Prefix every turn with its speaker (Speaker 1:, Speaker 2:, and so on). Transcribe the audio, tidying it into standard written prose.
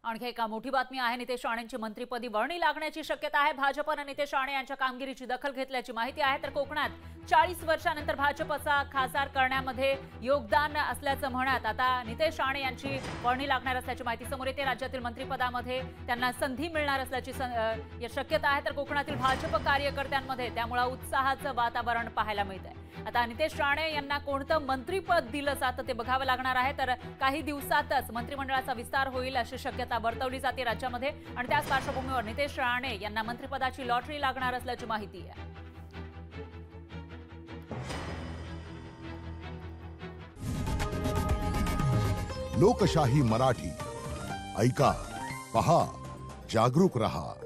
Speaker 1: आणखी एक मोठी बातमी आहे। नितेश राणेंची मंत्रिपदी वर्णी लागण्याची शक्यता आहे। भाजपने नितेश राणे यांच्या कामगिरीची दखल घेतल्याची माहिती आहे। तर कोकणात 40 वर्षांनंतर भाजपचा खासदार करण्यामध्ये योगदान असल्याचं म्हणत आता नितेश राणे यांची वर्णी लागणार असल्याची माहिती समोर येते। राज्यातील मंत्रिपदामध्ये त्यांना संधी मिळणार असल्याची शक्यता आहे। तर कोकणातील भाजप कार्यकर्त्यांमध्ये त्यामुळे उत्साहाचं वातावरण पाहायला मिळतंय। आता नितेश राणे यांना कोणतं मंत्रिपद दिलं जातं ते बघावं लागणार आहे। तर काही दिवसातच मंत्रिमंडळाचा विस्तार होईल अशी शक्यता वर्तवली जाते राज्यामध्ये आणि त्याच पार्श्वभूमीवर नितेश राणे यांना मंत्रिपदाची लॉटरी लागणार असल्याची माहिती आहे।
Speaker 2: लोकशाही मराठी ऐका, पहा, जागरूक रहा।